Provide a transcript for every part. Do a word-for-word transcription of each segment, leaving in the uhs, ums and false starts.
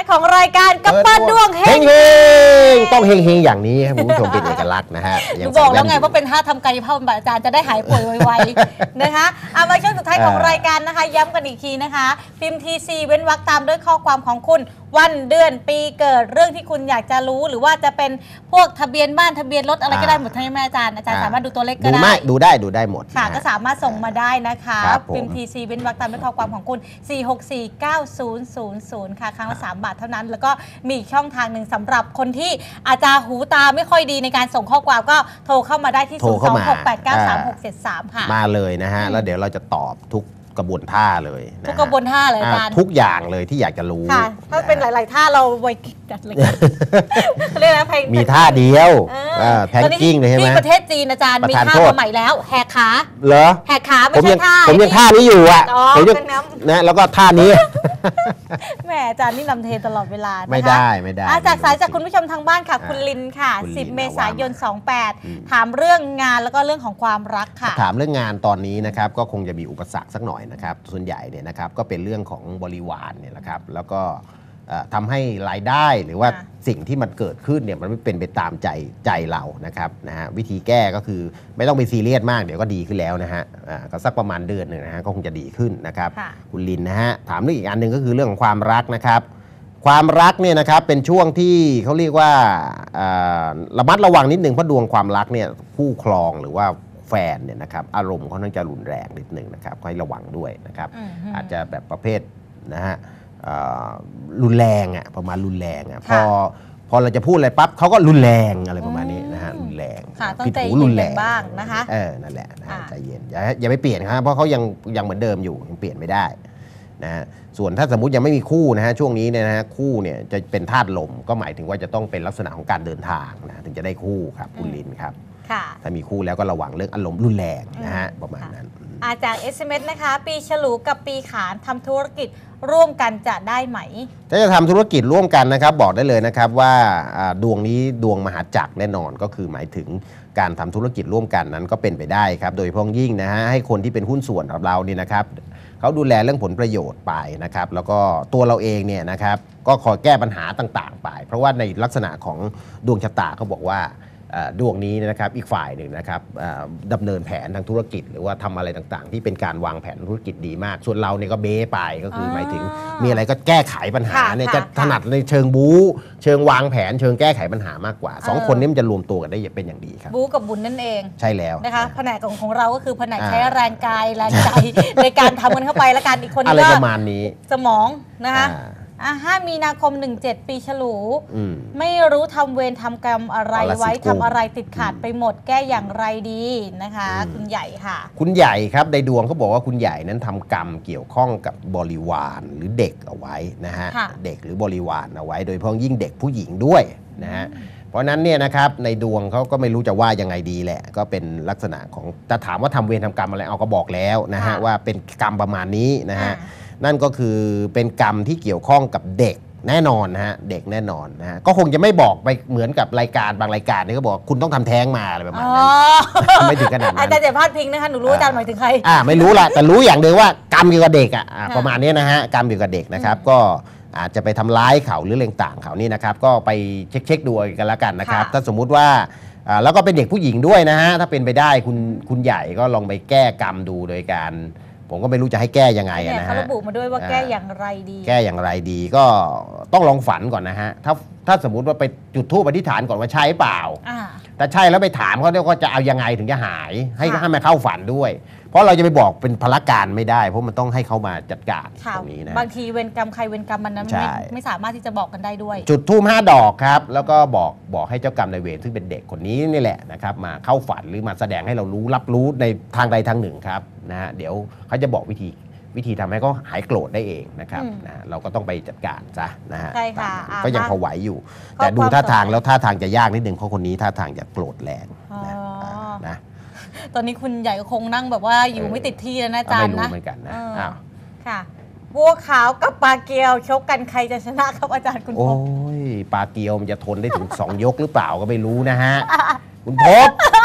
ของรายการกับปั้นดวงเฮงต้องเฮงเฮงอย่างนี้ครับคุณผู้ชมเป็นเอกลักษณ์นะฮะบอกแล้วไงว่าเป็นท่าทำกายภาพบำบัดอาจารย์จะได้หายป่วยไวๆนะคะเอามาช่วงสุดท้ายของรายการนะคะย้ำกันอีกทีนะคะพิมพ์ ที ซี เว้นวรรคตามด้วยข้อความของคุณวันเดือนปีเกิดเรื่องที่คุณอยากจะรู้หรือว่าจะเป็นพวกทะเบียนบ้านทะเบียนรถอะไรก็ได้หมดทั้งแม่อาจารย์อาจารย์สามารถดูตัวเลขก็ได้ดูได้ดูได้หมดค่ะก็สามารถส่งมาได้นะคะพิมพ์ ที ซี เว้นวรรคตามด้วยข้อความของคุณสี่ หก สี่ เก้า ศูนย์ ศูนย์ ศูนย์ค่ะครั้งละสามบาทเท่านั้นแล้วก็มีอีกช่องทางหนึ่งสำหรับคนที่อาจจะหูตาไม่ค่อยดีในการส่งข้อความก็โทรเข้ามาได้ที่ศูนย์ สอง หก แปด เก้า สาม หก เจ็ด สามค่ะมาเลยนะฮะแล้วเดี๋ยวเราจะตอบทุกกระบวนท่าเลยทุกกระบวนท่าเลยอาจารย์ทุกอย่างเลยที่อยากจะรู้ค่ะถ้าเป็นหลายๆท่าเราไว้จัดเลยเรียกนะเพลงมีท่าเดียวแพนกิ้งเลยใช่ไหมที่ประเทศจีนอาจารย์มีท่าใหม่แล้วแหกขาเหรอแหกขาไม่ใช่ท่าผมยังท่านี้อยู่อ่ะผมยังนะแล้วก็ท่านี้แหมอาจารย์นี่นำเทตลอดเวลาไม่ได้ไม่ได้จากสายจากคุณผู้ชมทางบ้านค่ะคุณลินค่ะสิบเมษายนสองแปดถามเรื่องงานแล้วก็เรื่องของความรักค่ะถามเรื่องงานตอนนี้นะครับก็คงจะมีอุปสรรคสักหน่อยนะครับส่วนใหญ่เนี่ยนะครับก็เป็นเรื่องของบริวารเนี่ยนะครับแล้วก็ทำให้รายได้หรือว่าสิ่งที่มันเกิดขึ้นเนี่ยมันไม่เป็นไปตามใจใจเรานะครับนะฮะวิธีแก้ก็คือไม่ต้องไปซีเรียสมากเดี๋ยวก็ดีขึ้นแล้วนะฮะก็สักประมาณเดือนหนึ่งนะฮะก็คงจะดีขึ้นนะครับคุณลินนะฮะถามเรื่องอีกอันหนึ่งก็คือเรื่องของความรักนะครับความรักเนี่ยนะครับเป็นช่วงที่เขาเรียกว่าระมัดระวังนิดนึงเพราะดวงความรักเนี่ยคู่ครองหรือว่าแฟนเนี่ยนะครับอารมณ์เขาต้องจะรุนแรงนิดนึงนะครับให้ระวังด้วยนะครับอาจจะแบบประเภทนะฮะรุนแรงอ่ะประมาณรุนแรงอ่ะพอพอเราจะพูดอะไรปั๊บเขาก็รุนแรงอะไรประมาณนี้นะฮะรุนแรงผิดหูรุนแรงบ้างนะคะเออนั่นแหละใจเย็นอย่าอย่าไปเปลี่ยนครับเพราะเขายังยังเหมือนเดิมอยู่ยังเปลี่ยนไม่ได้นะฮะส่วนถ้าสมมุติยังไม่มีคู่นะฮะช่วงนี้เนี่ยนะฮะคู่เนี่ยจะเป็นธาตุลมก็หมายถึงว่าจะต้องเป็นลักษณะของการเดินทางนะถึงจะได้คู่ครับคุณลินครับถ้ามีคู่แล้วก็ระวังเรื่องอารมณ์รุนแรงนะฮะประมาณนั้นอาจาก เอส เอ็ม เอส นะคะปีฉลูกับปีขานทำธุรกิจร่วมกันจะได้ไหมถ้าจะทำธุรกิจร่วมกันนะครับบอกได้เลยนะครับว่าดวงนี้ดวงมหาจักรแน่นอนก็คือหมายถึงการทำธุรกิจร่วมกันนั้นก็เป็นไปได้ครับโดยเฉพาะยิ่งนะฮะให้คนที่เป็นหุ้นส่วนกับเราเนี่ยนะครับเขาดูแลเรื่องผลประโยชน์ไปนะครับแล้วก็ตัวเราเองเนี่ยนะครับก็คอยแก้ปัญหาต่างๆไปเพราะว่าในลักษณะของดวงชะตาเขาบอกว่าดวงนี้นะครับอีกฝ่ายหนึ่งนะครับดำเนินแผนทางธุรกิจหรือว่าทำอะไรต่างๆที่เป็นการวางแผนธุรกิจดีมากส่วนเราเนี่ยก็เบ้ไปก็คือหมายถึงมีอะไรก็แก้ไขปัญหาเนี่ยจะถนัดในเชิงบู๊เชิงวางแผนเชิงแก้ไขปัญหา มากกว่าสองคนนี้มันจะรวมตัวกันได้เป็นอย่างดีครับบู๊กับบุญนั่นเองใช่แล้วนะคะแผนกของของเราก็คือแผนกใช้แรงกายแรงใจในการทำกันเข้าไปและการอีกคนอะไรประมาณนี้สมองนะคะอ่ะห้ามีนาคมหนึ่งเจ็ดปีฉลูไม่รู้ทำเวรทำกรรมอะไรไว้ทำอะไรติดขาดไปหมดแก้อย่างไรดีนะคะคุณใหญ่ค่ะคุณใหญ่ครับในดวงเขาบอกว่าคุณใหญ่นั้นทำกรรมเกี่ยวข้องกับบริวารหรือเด็กเอาไว้นะฮะเด็กหรือบริวารเอาไว้โดยเฉพาะยิ่งเด็กผู้หญิงด้วยนะฮะเพราะนั้นเนี่ยนะครับในดวงเขาก็ไม่รู้จะว่ายังไงดีแหละก็เป็นลักษณะของแต่ถามว่าทำเวรทำกรรมอะไรเอาก็บอกแล้วนะฮะว่าเป็นกรรมประมาณนี้นะฮะนั่นก็คือเป็นกรรมที่เกี่ยวข้องกับเด็กแน่นอนนะฮะเด็กแน่นอนนะฮะก็คงจะไม่บอกไปเหมือนกับรายการบางรายการนี่ก็บอกคุณต้องทำแท้งมาอะไรประมาณนั้นไม่ถึงขนาดนั้นอาจารย์จะพลาดพิงนะคะหนูรู้อาจารย์หมายถึงใครอ่าไม่รู้ละแต่รู้อย่างเดียวว่ากรรมเกี่ยวกับเด็กอ่ะประมาณนี้นะฮะกรรมเกี่ยวกับเด็กนะครับก็อาจจะไปทำร้ายเขาหรือเรื่องต่างเขานี่นะครับก็ไปเช็คเช็คดูกันแล้วกันนะครับถ้าสมมุติว่าแล้วก็เป็นเด็กผู้หญิงด้วยนะฮะถ้าเป็นไปได้คุณคุณใหญ่ก็ลองไปแก้กรรมดูโดยการผมก็ไม่รู้จะให้แก้ยังไงนะฮะเขาระบุมาด้วยว่าแก้อย่างไรดีแก้อย่างไรดีก็ต้องลองฝันก่อนนะฮะถ้าถ้าสมมุติว่าไปจุดธูปอธิษฐานก่อนว่าใช่เปล่าแต่ใช่แล้วไปถามเขาเนี่ยก็จะเอายังไงถึงจะหายให้ให้มาเข้าฝันด้วยเพราะเราจะไปบอกเป็นพละการไม่ได้เพราะมันต้องให้เขามาจัดการตรงนี้นะบางทีเวรกรรมใครเวรกรรมมันนั้นไม่ไม่สามารถที่จะบอกกันได้ด้วยจุดธูปห้าดอกครับแล้วก็บอกบอกให้เจ้ากรรมนายเวรซึ่งเป็นเด็กคนนี้นี่แหละนะครับมาเข้าฝันหรือมาแสดงให้เรารู้รับรู้ในทางใดทางหนึ่งครับนะฮะเดี๋ยวเขาจะบอกวิธีวิธีทำให้เขาหายโกรธได้เองนะครับนะเราก็ต้องไปจัดการซะนะฮะก็ยังพอไหวอยู่แต่ดูท่าทางแล้วท่าทางจะยากนิดนึงเพราะคนนี้ท่าทางจะโกรธแรงนะตอนนี้คุณใหญ่คงนั่งแบบว่าอยู่ไม่ติดที่แล้วนะอาจารย์นะไม่รู้เหมือนกันนะอ้าวค่ะบัวขาวกับปลาเกียวชกกันใครจะชนะครับอาจารย์คุณพบโอ้ยปลาเกียวมันจะทนได้ถึงสองยกหรือเปล่าก็ไม่รู้นะฮะคุณพบ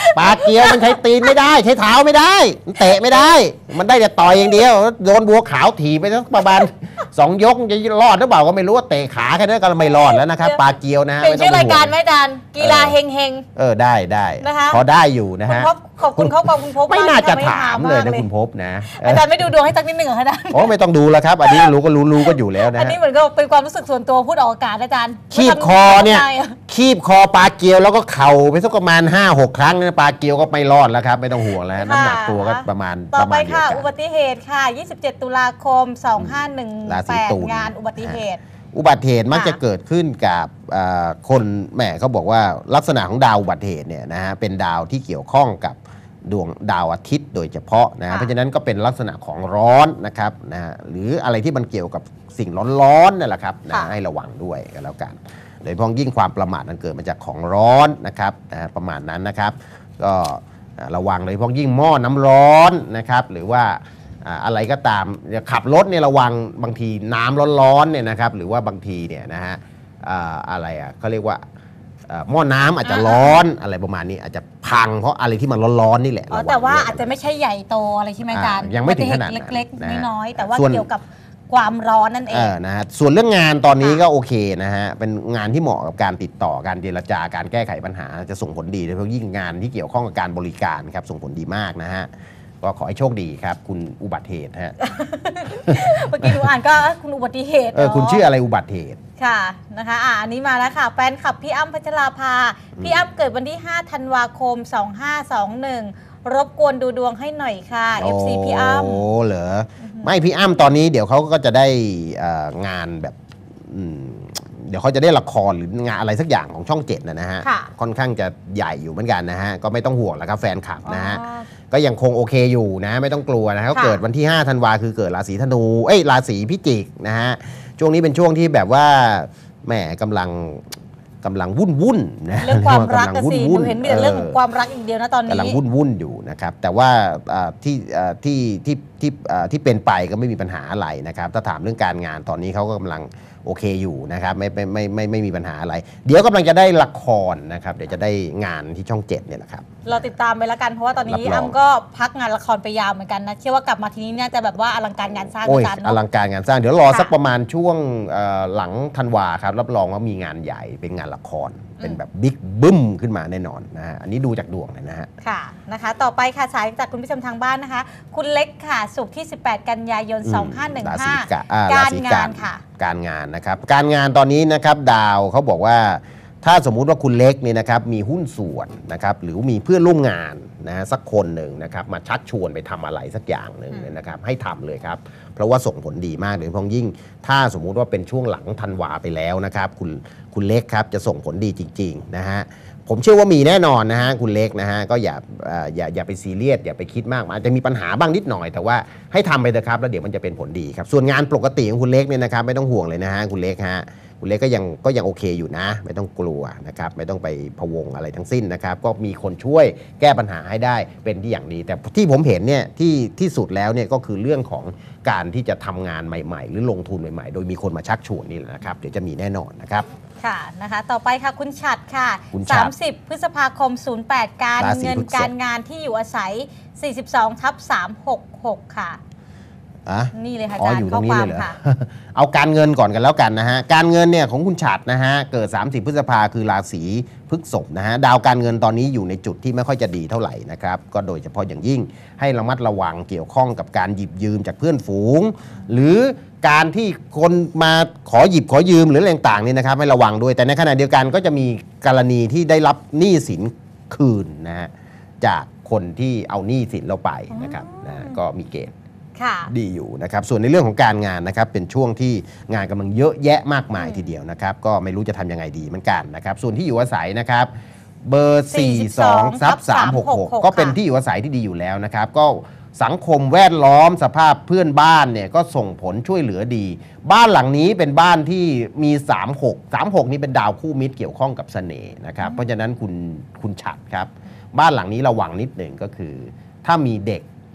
ปลาเกียวมันใช้ตีนไม่ได้ใช้เท้าไม่ได้มันเตะไม่ได้ มันได้แต่ต่อยอย่างเดียวโดนบัวขาวถีบไปสักประมาณสองยกจะรอดหรือเปล่าก็ไม่รู้ว่าเตะขาแค่นั้นก็ไม่รอดแล้วนะครับปลาเกียวนะฮะเป็นชื่อรายการไหมอาจารย์กีฬาเฮงเฮงเออได้ได้นะคะพอได้อยู่นะฮะขอบคุณเขาขอบคุณพบไม่น่าจะกถามเลยนะคุณพบนะอาจารย์ไม่ดูดวงให้สักนิดหนึ่งเหรอคะอาจารย์โอ้ไม่ต้องดูแล้วครับอันนี้รู้ก็รู้รู้ก็อยู่แล้วนะอันฮะนี้เหมือนก็เป็นความรู้สึกส่วนตัวพูดออกอากาศอาจารย์คีบคอเนี่ยคีบคอปลาเกียวแล้วก็เข่าไปสักประมาณ ห้าหก ครั้งเนี่ยปลาเกียวก็ไม่รอดแล้วครับไม่ต้องห่วงแล้วน้ำหนักตัวก็ประมาณต่อประไปมาณเดียวค่ะกันอุบัติเหตุค่ะ ยี่สิบเจ็ด ตุลาคม สองห้าหนึ่งราศีแปดตุลงานอุบัติเหตุอุบัติเหตุมักจะเกิดขึ้นกับอ่าคนแหมเขาบอกว่าลักษณะของดาวอุบัติเหตุเนี่ยนะฮะเป็นดาวที่เกี่ยวข้องกับดวงดาวอาทิตย์โดยเฉพาะนะฮะค่ะเพราะฉะนั้นก็เป็นลักษณะของร้อนนะครับนะฮะหรืออะไรที่มันเกี่ยวกับสิ่งร้อนๆนั่นแหละครับนะค่ะให้ระวังด้วยกันแล้วกัน โดยเฉพาะยิ่งความประมาทนั้นเกิดมาจากของร้อนนะครับนะฮะประมาณนั้นนะครับ ก็ระวังโดยเฉพาะยิ่งหม้อน้ำร้อนนะครับหรือว่าอ่าอะไรก็ตามขับรถเนี่ยระวังบางทีน้ำร้อนๆเนี่ยนะครับหรือว่าบางทีเนี่ยนะฮะอ่าอะไรอ่ะเขาเรียกว่าอ่าหม้อน้ำอาจจะร้อนอะไรประมาณนี้อาจจะพังเพราะอะไรที่มันร้อนๆนี่แหละอ๋อระงแต่ว่าด้วยอาจจะไม่ใช่ใหญ่โตอะไรใช่ไหมอาจารย์อ่ายังไม่ถึงขนาดนั้นอุบัติเหตุเล็กนะฮะๆน้อยๆแต่ว่าส่วนเกี่ยวกับความร้อนนั่นเอเอง อนะฮะส่วนเรื่องงานตอนนี้ค่ะก็โอเคนะฮะเป็นงานที่เหมาะกับการติดต่อการเจรจาการแก้ไขปัญหาจะส่งผลดีโดยเฉพาะยิ่งงานที่เกี่ยวข้องกับการบริการครับส่งผลดีมากนะฮะก็ขอให้โชคดีครับคุณอุบัติเหตุฮะเมื่อกี้หนูอ่านก็คุณอุบัติเหตุเออคุณเนาะชื่ออะไรอุบัติเหตุค่ะนะคะอ่าอันนี้มาแล้วค่ะ แฟนคลับพี่อ้ำพัชราภา พี่อ้ำเกิดวันที่ ห้า ธันวาคม สองห้าสองหนึ่ง รบกวนดูดวงให้หน่อยค่ะ เอฟ ซี พี่อ้ำโอ้เหรอไม่พี่อ้ำตอนนี้เดี๋ยวเขาก็จะได้เอ่องานแบบอืมเดี๋ยวเขาจะได้ละครหรืองานอะไรสักอย่างของช่องเจ็ดนะฮะค่ะค่อนข้างจะใหญ่อยู่เหมือนกันนะฮะก็ไม่ต้องห่วงแล้วครับแฟนคลับนะฮะอ๋อก็ยังคงโอเคอยู่นะไม่ต้องกลัวนะเขาค่ะเกิดวันที่ ห้า ธันวาคือเกิดราศีธนูเอ้ยราศีพิจิกนะฮะช่วงนี้เป็นช่วงที่แบบว่าแหมกำลังกำลังวุ่นวุ่นๆนะเรื่องความรักำก็ลังสิหวุ่นูนๆเห็นมีแต่เรื่องของความรักอย่างเดียวนะตอนนี้กำลังวุ่นวุ่นๆอยู่นะครับแต่ว่าอ่าที่อ่าที่ที่ที่อ่าที่เป็นไปก็ไม่มีปัญหาอะไรนะครับถ้าถามเรื่องการงานตอนนี้เขาก็กำลังโอเคอยู่นะครับไม่ไม่ไม่ไม่ไม่มีปัญหาอะไร เดี๋ยวกำลังจะได้ละครนะครับเดี๋ยวจะได้งานที่ช่องเจ็ดเนี่ยแหละครับเราติดตามไปแล้วกันเพราะว่าตอนนี้รับรองอ้ำก็พักงานละครไปยาวเหมือนกันนะเชื่อว่ากลับมาทีนี้เนี่ยจะแบบว่าอลังการงานสร้างโอ้ยอาจารย์อเนาะลังการงานสร้างเดี๋ยวรอค่ะสักประมาณช่วงเอ่อหลังธันวาครับรับรองว่ามีงานใหญ่เป็นงานละคร เป็นแบบบิ๊กบึ้มขึ้นมาแน่นอนนะฮะอันนี้ดูจากดวงเลยนะฮะค่ะนะคะ ต่อไปค่ะสายจากคุณผู้ชมทางบ้านนะคะ คุณเล็กค่ะศุกร์ที่ สิบแปด กันยายนอืมสองห้าหนึ่งราห้าศีกะอ่การศีงานค่ะการงานนะครับการงานตอนนี้นะครับดาวเขาบอกว่าถ้าสมมุติว่าคุณเล็กเนี่ยนะครับมีหุ้นส่วนนะครับหรือมีเพื่อนร่วมงานนะฮะสักคนหนึ่งนะครับมาชักชวนไปทำอะไรสักอย่างหนึ่งเนี่ยนะครับให้ทำเลยครับเพราะว่าส่งผลดีมากโดยเฉพาะยิ่ง ถ้าสมมุติว่าเป็นช่วงหลังธันวาไปแล้วนะครับคุณคุณเล็กครับจะส่งผลดีจริงๆนะฮะผมเชื่อว่ามีแน่นอนนะฮะคุณเล็กนะฮะก็อย่าเอ่ออย่าอย่าไปซีเรียสอย่าไปคิดมากอาจจะมีปัญหาบ้างนิดหน่อยแต่ว่าให้ทำไปเถอะครับแล้วเดี๋ยวมันจะเป็นผลดีครับส่วนงานปกติของคุณเล็กเนี่ยนะครับไม่ต้องห่วงเลยนะฮะคุณเล็กฮะคุณเล็กก็ยังก็ยังโอเคอยู่นะไม่ต้องกลัวนะครับไม่ต้องไปพะวงอะไรทั้งสิ้นนะครับก็มีคนช่วยแก้ปัญหาให้ได้เป็นที่อย่างดี แต่ที่ผมเห็นเนี่ยที่ที่สุดแล้วเนี่ยก็คือเรื่องของการที่จะทำงานใหม่ๆ หรือลงทุนใหม่ๆ โดยมีคนมาชักชวนนี่แหละนะครับเดี๋ยวจะมีแน่นอนนะครับค่ะนะคะต่อไปค่ะคุณฉัดค่ะคุณฉัตรสามสิบ พฤษภาคม ศูนย์แปด การราศีเงินพฤษภการงานที่อยู่อาศัย สี่สิบสอง ทับ สามหกหก ค่ะอ่ะนี่เลยค่ะอ๋ออาจารอยู่ย์ตรข้องนี้ควาเลมยเหรอค่ะเอาการเงินก่อนกันแล้วกันนะฮะการเงินเนี่ยของคุณฉัดนะฮะเกิด สามสิบ พฤษภาคือราศีพฤษภนะฮะดาวการเงินตอนนี้อยู่ในจุดที่ไม่ค่อยจะดีเท่าไหร่นะครับก็โดยเฉพาะอย่างยิ่งให้ระมัดระวังเกี่ยวข้องกับการหยิบยืมจากเพื่อนฝูง หรือการที่คนมาขอหยิบขอยืมหรืออะไรต่างๆนี่นะครับให้ระวังด้วยแต่ในขณะเดียวกันก็จะมีกรณีที่ได้รับหนี้สินคืนนะฮะจากคนที่เอาหนี้สินเราไปนะครับนะฮะก็มีเกณฑ์ค่ะดีอยู่นะครับส่วนในเรื่องของการงานนะครับเป็นช่วงที่งานกำลังเยอะแยะมากมายทีเดียวนะครับก็ไม่รู้จะทำยังไงดีเหมือนกันนะครับส่วนที่อยู่อาศัยนะครับเบอร์ สี่สิบสอง ทับ สามหกหก ก็เป็นที่อยู่อาศัยที่ดีอยู่แล้วนะครับก็สังคมแวดล้อมสภาพเพื่อนบ้านเนี่ยก็ส่งผลช่วยเหลือดี บ้านหลังนี้เป็นบ้านที่มี สามหก สามหก นี่เป็นดาวคู่มิตรเกี่ยวข้องกับเสน่ห์นะครับเพราะฉะนั้นคุณคุณฉัดครับบ้านหลังนี้ระวังนิดหนึ่งก็คือ ถ้ามีเด็ก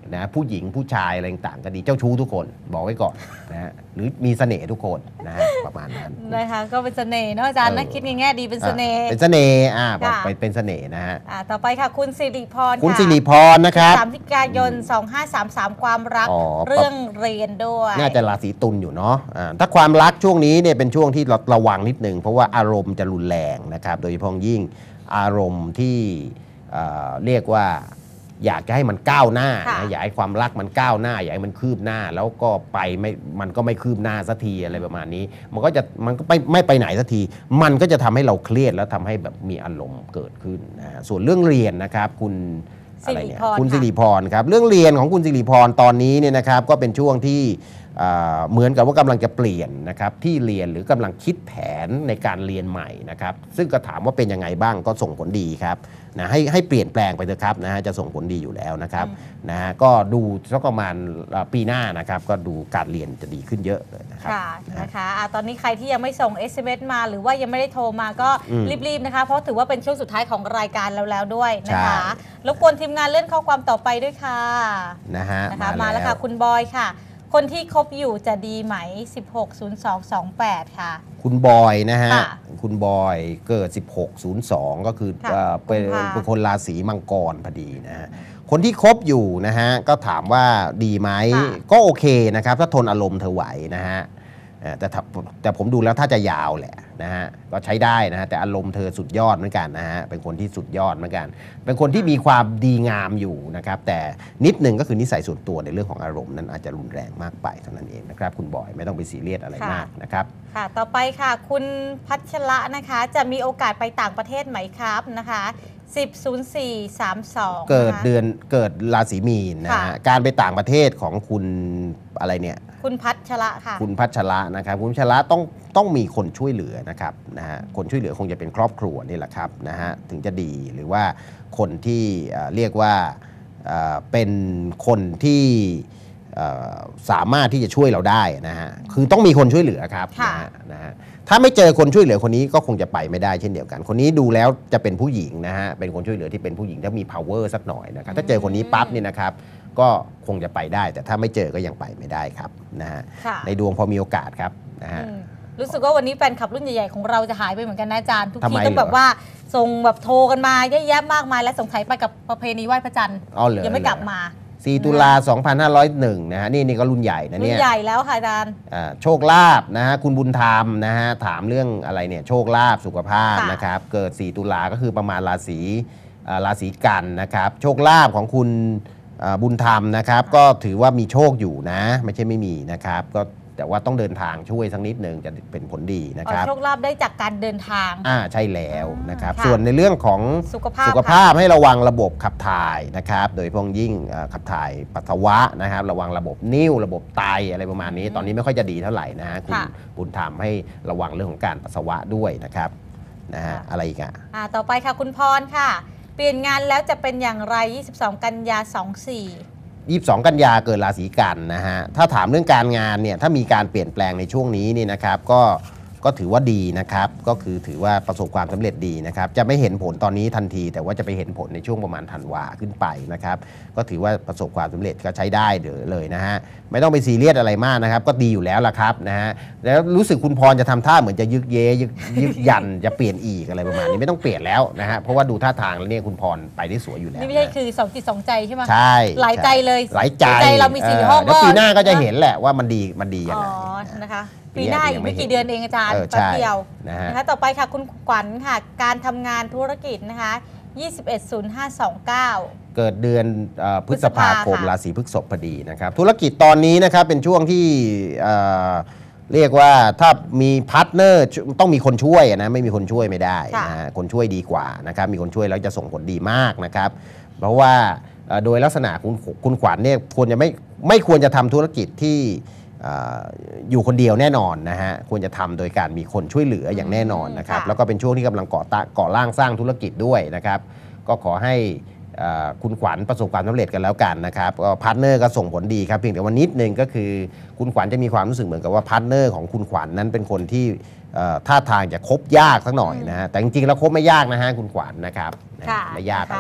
นะผู้หญิงผู้ชายอะไรต่างๆก็ดีเจ้าชู้ทุกคนบอกไว้ก่อนนะฮะหรือมีเสน่ห์ทุกคนนะฮะประมาณนั้นนะคะก็เป็นเสน่ห์เนาะอาจารย์นะคิดในแง่ดีเป็นเสน่ห์เป็นเสน่ห์อ่าไปเป็นเสน่ห์นะฮะอ่าต่อไปค่ะคุณสิริพรคุณสิริพรนะครับสามพฤศจิกายนสองห้าสามสามความรักเรื่องเรียนด้วยน่าจะราศีตุลอยู่เนาะอ่าถ้าความรักช่วงนี้เนี่ยเป็นช่วงที่เราระวังนิดนึงเพราะว่าอารมณ์จะรุนแรงนะครับโดยเฉพาะยิ่งอารมณ์ที่เรียกว่าอยากจะให้มันก้าวหน้านะอยากให้ความรักมันก้าวหน้าอยากให้มันคืบหน้าแล้วก็ไปไม่มันก็ไม่คืบหน้าสักทีอะไรประมาณนี้มันก็จะมันก็ไปไม่ไปไหนสักทีมันก็จะทำให้เราเครียดแล้วทำให้แบบมีอารมณ์เกิดขึ้นนะส่วนเรื่องเรียนนะครับคุณอะไรเนี่ยคุณสิริพรครับเรื่องเรียนของคุณสิริพรตอนนี้เนี่ยนะครับก็เป็นช่วงที่เหมือนกับว่ากำลังจะเปลี่ยนนะครับที่เรียนหรือกำลังคิดแผนในการเรียนใหม่นะครับซึ่งก็ถามว่าเป็นยังไงบ้างก็ส่งผลดีครับนะให้ให้เปลี่ยนแปลงไปเถอะครับนะฮะจะส่งผลดีอยู่แล้วนะครับนะฮะก็ดูสักประมาณปีหน้านะครับก็ดูการเรียนจะดีขึ้นเยอะเลยนะครับค่ะนะคะตอนนี้ใครที่ยังไม่ส่ง เอส เอ็ม เอส มาหรือว่ายังไม่ได้โทรมาก็รีบๆนะคะเพราะถือว่าเป็นช่วงสุดท้ายของรายการเราแล้วด้วยนะคะรบกวนทีมงานเลื่อนข้อความต่อไปด้วยค่ะนะฮะนะคะมาแล้วค่ะคุณบอยค่ะคนที่คบอยู่จะดีไหมสิบหก ศูนย์ สอง สองแปดค่ะคุณบอยนะฮะคุณบอยเกิดสิบหก ศูนย์ สองก็คือเป็นเป็นคนราศีมังกรพอดีนะฮะคนที่คบอยู่นะฮะก็ถามว่าดีไหมก็โอเคนะครับถ้าทนอารมณ์เธอไหวนะฮะแต่แต่ผมดูแล้วถ้าจะยาวแหละนะฮะก็ใช้ได้นะฮะแต่อารมณ์เธอสุดยอดเหมือนกันนะฮะเป็นคนที่สุดยอดเหมือนกันเป็นคนที่มีความดีงามอยู่นะครับแต่นิดนึงก็คือนิสัยส่วนตัวในเรื่องของอารมณ์นั้นอาจจะรุนแรงมากไปเท่านั้นเองนะครับคุณบอยไม่ต้องไปซีเรียสอะไรมากนะครับค่ะต่อไปค่ะคุณพัชระนะคะจะมีโอกาสไปต่างประเทศไหมครับนะคะสิบ ศูนย์ สี่ สาม สองเกิดเดือนเกิดราศีมีนนะฮะการไปต่างประเทศของคุณอะไรเนี่ยคุณพัชระค่ะคุณพัชระนะครับคุณพัชระต้องต้องมีคนช่วยเหลือนะครับนะฮะคนช่วยเหลือคงจะเป็นครอบครัวนี่แหละครับนะฮะถึงจะดีหรือว่าคนที่เรียกว่าเป็นคนที่สามารถที่จะช่วยเราได้นะฮะคือต้องมีคนช่วยเหลือครับนะฮะนะฮะถ้าไม่เจอคนช่วยเหลือคนนี้ก็คงจะไปไม่ได้เช่นเดียวกันคนนี้ดูแล้วจะเป็นผู้หญิงนะฮะเป็นคนช่วยเหลือที่เป็นผู้หญิงถ้ามี power สักหน่อยนะครับถ้าเจอคนนี้ปั๊บนี่นะครับก็คงจะไปได้แต่ถ้าไม่เจอก็ยังไปไม่ได้ครับนะฮะในดวงพอมีโอกาสครับนะฮะรู้สึกว่าวันนี้แฟนคลับรุ่นใหญ่ๆของเราจะหายไปเหมือนกันนะอาจารย์ทุกทีต้องแบบว่าส่งแบบโทรกันมาเยอะแยะมากมายและสงสัยไปกับประเพณีไหว้พระจันทร์ยังไม่กลับมาสี่ตุลาสองพันห้าร้อยเอ็ดนะฮะนี่นี่ก็รุ่นใหญ่นะเนี่ยรุ่นใหญ่แล้วค่ะอาจารย์โชคลาภนะฮะคุณบุญธรรมนะฮะถามเรื่องอะไรเนี่ยโชคลาภสุขภาพนะครับเกิดสี่ตุลาก็คือประมาณราศีราศีกันนะครับโชคลาภของคุณบุญธรรมนะครับก็ถือว่ามีโชคอยู่นะไม่ใช่ไม่มีนะครับก็แต่ว่าต้องเดินทางช่วยสักนิดหนึ่งจะเป็นผลดีนะครับโชคลาภได้จากการเดินทางอ่าใช่แล้วนะครับส่วนในเรื่องของสุขภาพสุขภาพให้ระวังระบบขับถ่ายนะครับโดยเฉพาะยิ่งขับถ่ายปัสสาวะนะครับระวังระบบนิ่วระบบไตอะไรประมาณนี้ตอนนี้ไม่ค่อยจะดีเท่าไหร่นะฮะคุณบุญธรรมให้ระวังเรื่องของการปัสสาวะด้วยนะครับนะฮะอะไรอีกอ่ะอ่าต่อไปค่ะคุณพรค่ะเปลี่ยนงานแล้วจะเป็นอย่างไรยี่สิบสองกันยาสองสี่ยี่สิบสองกันยาเกิดราศีกันนะฮะถ้าถามเรื่องการงานเนี่ยถ้ามีการเปลี่ยนแปลงในช่วงนี้นี่นะครับก็ก็ถือว่าดีนะครับก็คือถือว่าประสบความสำเร็จดีนะครับจะไม่เห็นผลตอนนี้ทันทีแต่ว่าจะไปเห็นผลในช่วงประมาณธันวาขึ้นไปนะครับก็ถือว่าประสบความสำเร็จก็ใช้ได้เลยนะฮะไม่ต้องไปซีเรียสอะไรมากนะครับก็ดีอยู่แล้วล่ะครับนะฮะแล้วรู้สึกคุณพรจะทำท่าเหมือนจะยึกเย้ยึกยึกยันจะเปลี่ยนอีกอะไรประมาณนี้ไม่ต้องเปลี่ยนแล้วนะฮะเพราะว่าดูท่าทางแล้วเนี่ยคุณพรไปได้สวยอยู่แล้วนี่ไม่ใช่คือสองจิตสองใจใช่ไหมใช่หลายใจเลยหลายใจเรามีสี่ห้องก็ปีหน้าก็จะเห็นแหละว่ามันดีมันดียังไงนะคะปีหน้าอีกไม่กี่เดือนเองอาจารย์แป๊บเดียวนะคะต่อไปค่ะคุณขวัญค่ะการทำงานธุรกิจนะคะยี่สิบเอ็ด ศูนย์ ห้า สองเก้าเกิดเดือนพฤษภาคมราศีพฤษภพอดีนะครับธุรกิจตอนนี้นะครับเป็นช่วงที่เรียกว่าถ้ามีพาร์ทเนอร์ต้องมีคนช่วยนะไม่มีคนช่วยไม่ได้นะคนช่วยดีกว่านะครับมีคนช่วยแล้วจะส่งผลดีมากนะครับเพราะว่าโดยลักษณะคุณคุณขวัญเนี่ยควรจะไม่ไม่ควรจะทำธุรกิจที่อยู่คนเดียวแน่นอนนะฮะควรจะทำโดยการมีคนช่วยเหลืออย่างแน่นอนนะครับแล้วก็เป็นช่วงที่กำลังก่อตั้งก่อร่างสร้างธุรกิจด้วยนะครับก็ขอให้คุณขวัญประสบความสำเร็จกันแล้วกันนะครับก็พาร์ทเนอร์ก็ส่งผลดีครับเพียงแต่ว่านิดนึงก็คือคุณขวัญจะมีความรู้สึกเหมือนกับว่าพาร์ทเนอร์ของคุณขวัญนั้นเป็นคนที่ท่าทางจะคบยากสักหน่อยนะฮะแต่จริงๆแล้วคบไม่ยากนะฮะคุณขวัญนะครับไม่ยากอะไรนะครับ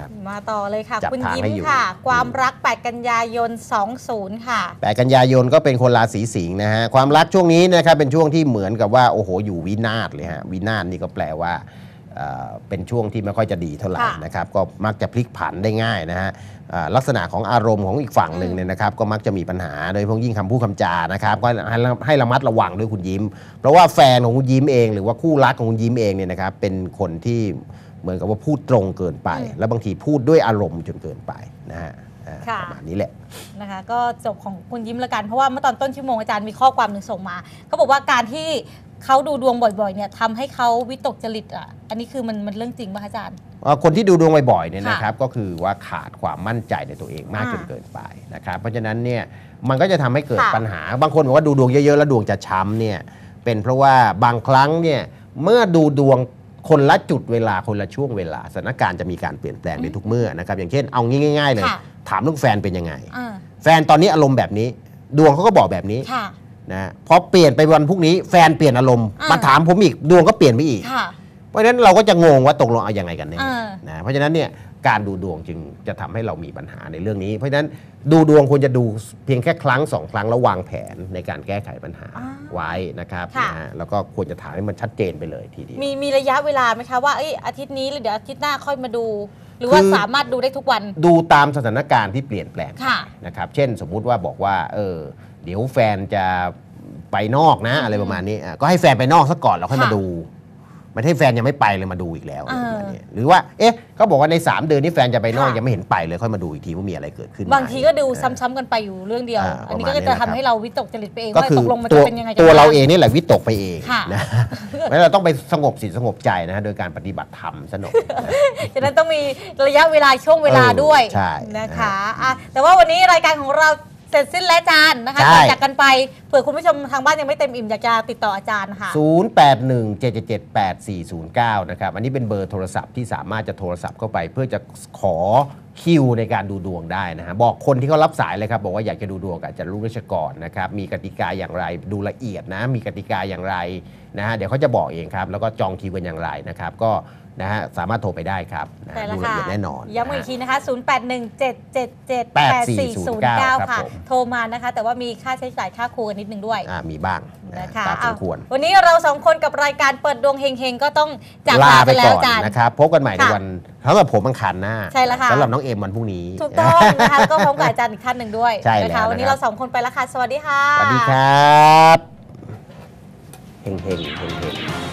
นะครับมาต่อเลยค่ะจับคุณทางยิ้ให้มอยู่ค่ะ ความรัก แปด กันยายน สองสิบ ค่ะแปด กันยายนก็เป็นคนราศีสิงห์นะฮะความรักช่วงนี้นะครับเป็นช่วงที่เหมือนกับว่าโอ้โหอยู่วินาศเลยฮะวินาศนี่ก็แปลว่าเอ่อเป็นช่วงที่ไม่ค่อยจะดีเท่าไหร่ค่ะนะครับก็มักจะพลิกผันได้ง่ายนะฮะอ่าลักษณะของอารมณ์ของอีกฝั่งหนึ่งเนี่ยนะครับก็มักจะมีปัญหาโดยเฉพาะยิ่งคำพูดคำจานะครับก็ให้ให้ระมัดระวังด้วยคุณยิ้ม เพราะว่าแฟนของคุณยิ้มเองหรือว่าคู่รักของคุณยิ้มเองเนี่ยนะครับเป็นคนที่เหมือนกับว่าพูดตรงเกินไป แล้วบางทีพูดด้วยอารมณ์จนเกินไปนะฮะอ่าค่ะประมาณนี้แหละนะคะก็จบของคุณยิ้มละกันเพราะว่าเมื่อตอนต้นชั่วโมงอาจารย์มีข้อความหนึ่งส่งมาเขาบอกว่าการที่เขาดูดวงบ่อยๆเนี่ยทำให้เขาวิตกจริตอ่ะอันนี้คือมันมันเรื่องจริงป่ะอาจารย์คนที่ดูดวงบ่อยๆเนี่ยค่ะนะครับก็คือว่าขาดความมั่นใจในตัวเองมากอ่าจนเกินไปนะครับเพราะฉะนั้นเนี่ยมันก็จะทำให้เกิดค่ะปัญหาบางคนบอกว่าดูดวงเยอะๆแล้วดวงจะช้ำเนี่ยเป็นเพราะว่าบางครั้งเนี่ยเมื่อดูดวงคนละจุดเวลาคนละช่วงเวลาสถานการณ์จะมีการเปลี่ยนแปลงในทุกเมื่อนะครับอย่างเช่นเอางี้ง่ายๆเลยค่ะถามเรื่องแฟนเป็นยังไงอ่าแฟนตอนนี้อารมณ์แบบนี้ ดวงเขาก็บอกแบบนี้ค่ะนะพอเปลี่ยนไปวันพรุ่งนี้แฟนเปลี่ยนอารมณ์อ่ามมาถามผมอีกดวงก็เปลี่ยนไปอีกค่ะเพราะฉะนั้นเราก็จะงงว่าตกลงเอายังไงกันแน่อ่านะเพราะฉะนั้นเนี่ยการดูดวงจึงจะทำให้เรามีปัญหาในเรื่องนี้ เพราะฉะนั้นดูดวงควรจะดูเพียงแค่ครั้งสองครั้งแล้ววางแผนในการแก้ไขปัญหาอ่าไว้นะครับค่ะนะฮะแล้วก็ควรจะถามให้มันชัดเจนไปเลยทีเดียวมีมีระยะเวลาไหมคะว่าเอ้ยอาทิตย์นี้หรือเดี๋ยวอาทิตย์หน้าค่อยมาดู หรือว่าคือสามารถดูได้ทุกวันดูตามสถานการณ์ที่เปลี่ยนแปลงค่ะนะครับเช่นสมมุติว่าบอกว่าเออเดี๋ยวแฟนจะไปนอกนะอะไรประมาณนี้อ่ะก็ให้แฟนไปนอกซะก่อนแล้วค่อยมาค่ะดูไม่ให้แฟนยังไม่ไปเลยมาดูอีกแล้วอะไรอ่าประมาณนี้หรือว่าเอ๊ะเขาบอกว่าในสามเดือนนี้แฟนจะไปนอกค่ะยังไม่เห็นไปเลยค่อยมาดูอีกทีว่ามีอะไรเกิดขึ้นบางทีก็ดูไหมซ้ำๆกันไปอยู่เรื่องเดียวอ่าอันนี้ประมาก็ณนี้จะนะครับทำให้เราวิตกจริตไปเองก็ว่าคือตกลงมันตัจะวเป็นยังไงกันตัวเราแน่เองนี่แหละวิตกไปเองค่ะนะ เพราะฉะนั้นเราต้องไปสงบจิตสงบใจนะฮะโดยการปฏิบัติธรรมสนองฉะนั้นต้องมีระยะเวลาช่วงเวลาเออด้วยใช่นะคะอ่ะแต่ว่าวันนี้รายการของเราเสร็จสิ้นแล้วอาจารย์นะคะใช่ก่อนจากกันไปเผื่อคุณผู้ชมทางบ้านยังไม่เต็มอิ่มอยากจะติดต่ออาจารย์ค่ะศูนย์ แปด หนึ่ง เจ็ด เจ็ด เจ็ด แปด สี่ ศูนย์ เก้า นะครับ อันนี้เป็นเบอร์โทรศัพท์ที่สามารถจะโทรศัพท์เข้าไป เพื่อจะขอคิวในการดูดวงได้นะฮะบอกคนที่เขารับสายเลยครับบอกว่าอยากจะดูดวงกับอาจารย์รุ่งเรืองกรนะครับมีกติกาอย่างไรดูละเอียดนะมีกติกาอย่างไรนะฮะเดี๋ยวเขาจะบอกเองครับแล้วก็จองคิวกันอย่างไรนะครับก็นะฮะสามารถโทรไปได้ครับนะใช่ฮะแล้วดูละค่ะเอียดแน่นอนย้ำอีกนะฮะทีนะคะ ศูนย์ แปด หนึ่ง เจ็ด เจ็ด เจ็ด แปด สี่ ศูนย์ เก้าครับค่ะผมโทรมานะคะ แต่ว่ามีค่าใช้จ่ายค่าครูกันนิดนึงด้วยอ่ามีบ้างนะนะคะตามสมควรอ่ะวันนี้เราสองคนกับรายการเปิดดวงเฮงๆ ก็ต้องจากลาลาไปไปแล้ก่วอนอาจารย์นะครับพบกันใหม่ในค่ะวันสำหรับผมอังคารหน้าใช่แล้วค่ะสำหรับน้องเอ็มวันพรุ่งนี้ถูกต้องนะคะแล้วก็พร้อมกับอาจารย์อีกท่านหนึ่งด้วยใช่แล้วนะคะวันนี้นะครับเราสองคนไปแล้วค่ะ สวัสดีค่ะสวัสดีครับเฮงเฮงเฮงเฮง